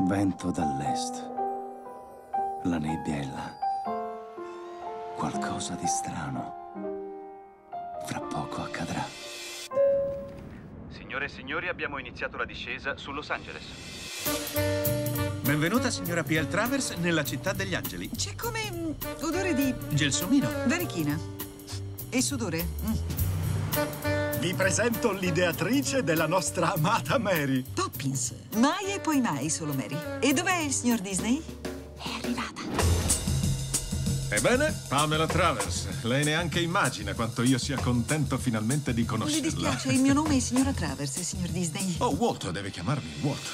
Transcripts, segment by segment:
Vento dall'est. La nebbia è là. Qualcosa di strano. Fra poco accadrà. Signore e signori, abbiamo iniziato la discesa su Los Angeles. Benvenuta, signora P.L. Travers, nella città degli angeli. C'è come odore di Gelsomino. varichina e sudore. Vi presento l'ideatrice della nostra amata Mary. Poppins. Mai e poi mai solo Mary. E dov'è il signor Disney? È arrivata. Ebbene, Pamela Travers, lei neanche immagina quanto io sia contento finalmente di conoscerla. Mi dispiace, il mio nome è signora Travers, signor Disney. Oh, Walt, deve chiamarmi Walt.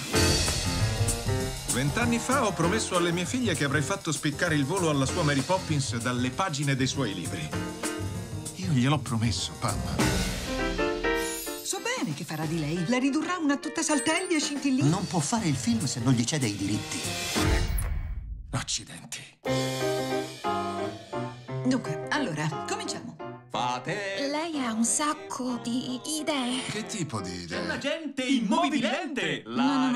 20 anni fa ho promesso alle mie figlie che avrei fatto spiccare il volo alla sua Mary Poppins dalle pagine dei suoi libri. Io gliel'ho promesso, Pam. So bene che farà di lei. La ridurrà una tutta saltelli e scintillini. Non può fare il film se non gli cede i diritti. Accidenti. Dunque, allora, cominciamo. Lei ha un sacco di idee. Che tipo di idea? L'agente immobilente! No.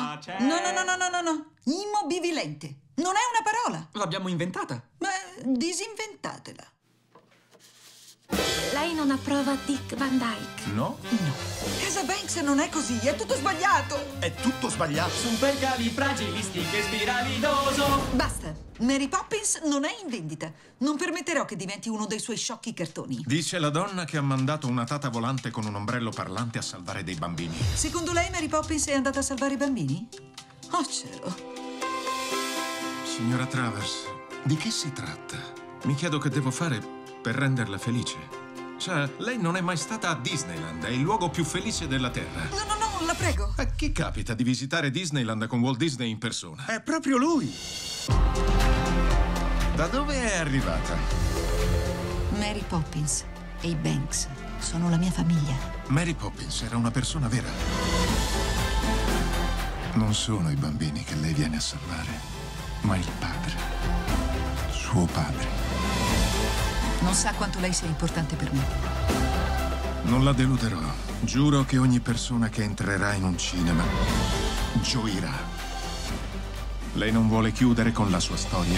Immobivilente. Non è una parola. L'abbiamo inventata. Ma disinventatela. Lei non approva Dick Van Dyke. No? No. Casa Banks non è così, è tutto sbagliato. È tutto sbagliato. Supercalifragilistiche spiralidoso! Basta. Mary Poppins non è in vendita. Non permetterò che diventi uno dei suoi sciocchi cartoni. Dice la donna che ha mandato una tata volante con un ombrello parlante a salvare dei bambini. Secondo lei Mary Poppins è andata a salvare i bambini? Oh cielo. Signora Travers, di che si tratta? Mi chiedo che devo fare per renderla felice. Cioè, lei non è mai stata a Disneyland, è il luogo più felice della Terra. No, la prego. A chi capita di visitare Disneyland con Walt Disney in persona? È proprio lui. Da dove è arrivata? Mary Poppins e i Banks sono la mia famiglia. Mary Poppins era una persona vera. Non sono i bambini che lei viene a salvare, ma il padre. Suo padre. Non sa quanto lei sia importante per me. Non la deluderò. Giuro che ogni persona che entrerà in un cinema gioirà. Lei non vuole chiudere con la sua storia?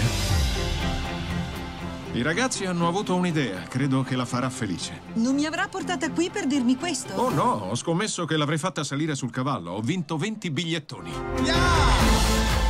I ragazzi hanno avuto un'idea. Credo che la farà felice. Non mi avrà portata qui per dirmi questo? Oh no, ho scommesso che l'avrei fatta salire sul cavallo. Ho vinto 20 bigliettoni. Yeah!